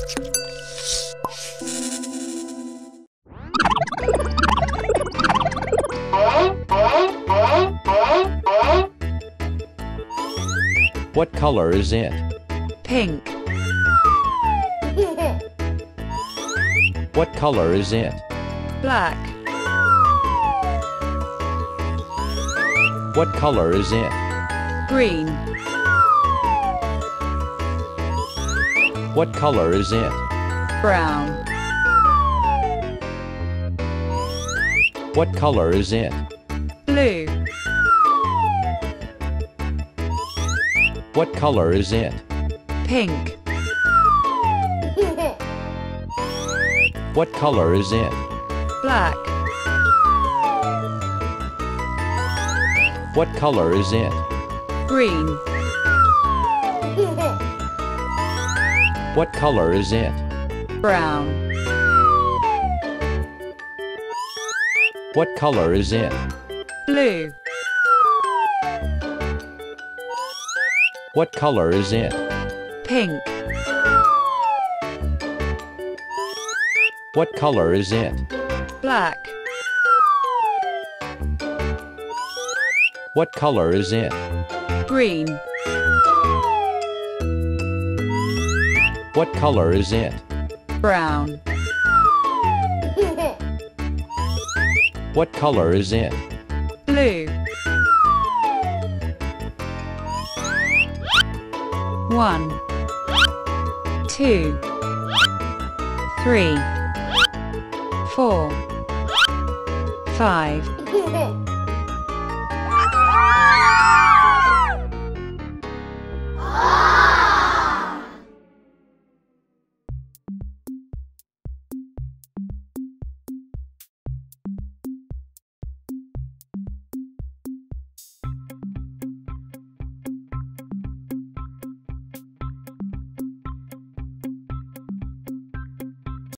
What color is it? Pink. What color is it? Black. What color is it? Green. What color is it? Brown. What color is it? Blue. What color is it? Pink. What color is it? Black. What color is it? Green. What color is it? Brown. What color is it? Blue. What color is it? Pink. What color is it? Black. What color is it? Green. What color is it? Brown. What color is it? Blue. 1, 2, 3, 4, 5.